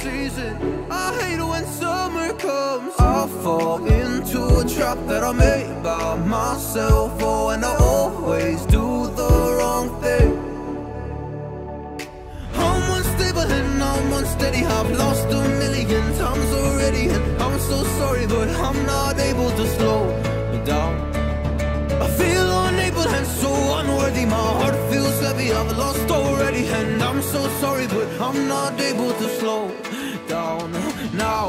season. I hate when summer comes. I fall into a trap that I made by myself. Oh, and I always do the wrong thing. I'm unstable and I'm unsteady. I've lost a million times already, and I'm so sorry, but I'm not able to slow down. I feel unable and so unworthy. My heart feels heavy, I've lost already, and I'm so sorry, but I'm not able to slow down now.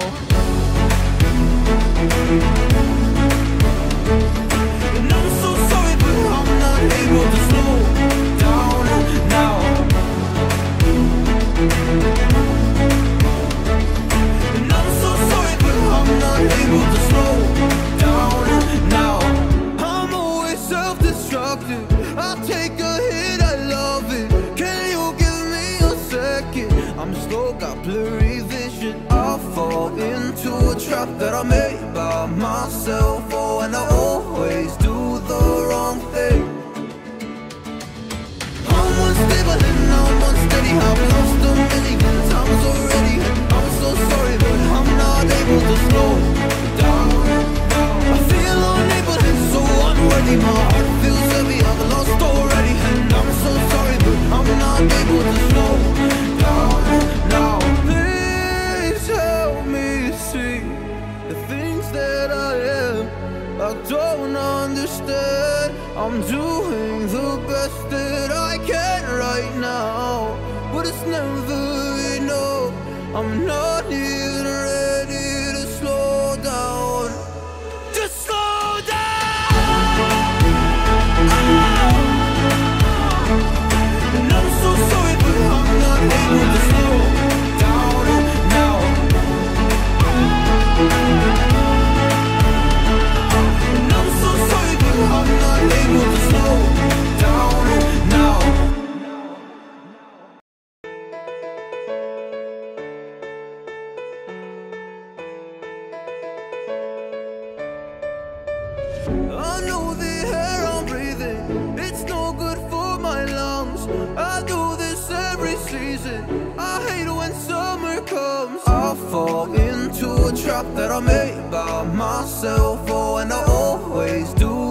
And I'm so sorry, but I'm not able to slow down now. And I'm so sorry, but I'm not able to slow down now. I'm always self-destructive. I take a hit, I love it. Can you give me a second? I'm slow, got blurry vision. I fall into a trap that I made by myself. Oh, and I always do the wrong thing. I'm unstable and I'm unsteady. I've lost a million times already, and I'm so sorry, but I'm not able to slow down. I feel unable and so unworthy. My heart feels heavy, I've lost already, and I'm so sorry, but I'm not able to slow down now. Please help me see the things that I am. I don't understand. I'm doing the best that I can right now, but it's never enough. I'm not even ready to slow down. Just slow down. And I'm so sorry, but I'm not able to slow down now. And I'm so sorry, but I'm not able to slow down now. I know the air I'm breathing, it's no good for my lungs. I do this every season. I hate when summer comes. I fall into a trap that I made by myself. Oh, and I always do